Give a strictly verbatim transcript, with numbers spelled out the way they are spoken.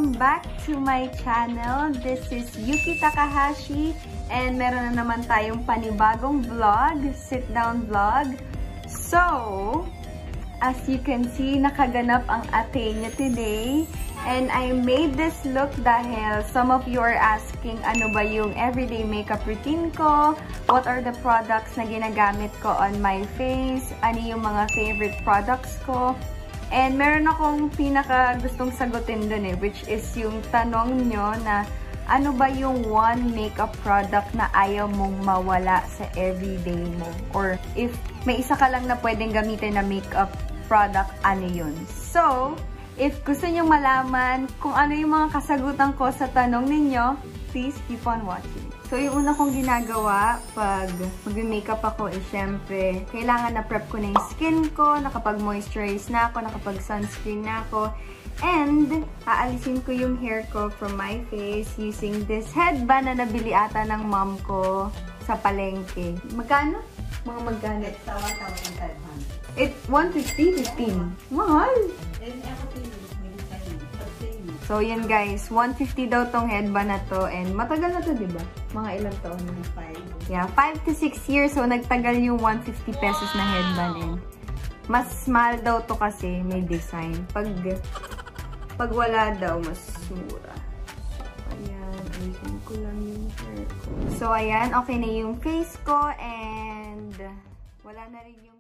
Welcome back to my channel. This is Yuki Takahashi and meron na naman tayong panibagong vlog, sit-down vlog. So, as you can see, nakaganap ang ate niya today. And I made this look dahil some of you are asking ano ba yung everyday makeup routine ko, what are the products na ginagamit ko on my face, ano yung mga favorite products ko. And meron akong pinaka gustong sagutin dun eh, which is yung tanong nyo na ano ba yung one makeup product na ayaw mong mawala sa everyday mo? Or if may isa ka lang na pwedeng gamitin na makeup product, ano yun? So, if gusto nyo malaman kung ano yung mga kasagutan ko sa tanong ninyo, please keep on watching. So, yung una kong ginagawa pag mag-makeup ako is syempre, kailangan na prep ko na yung skin ko, nakapag-moisturize na ako, nakapag-sunscreen na ako, and aalisin ko yung hair ko from my face using this headband na nabili ata ng mom ko sa palengke. Magkano? Mga magkano? Sa one thousand five hundred. It, one fifty, fifteen. Mahal! So, yan guys. one fifty daw tong headband na to. And matagal na to, diba? Mga ilang taon na. five. Yeah, five to six years. So, nagtagal yung one fifty pesos na headband. And mas mahal daw to kasi may design. Pag, pag wala daw, mas mura. Ayan. Ayusin ko lang yung hair ko. So, ayan. Okay na yung face ko. And wala na rin yung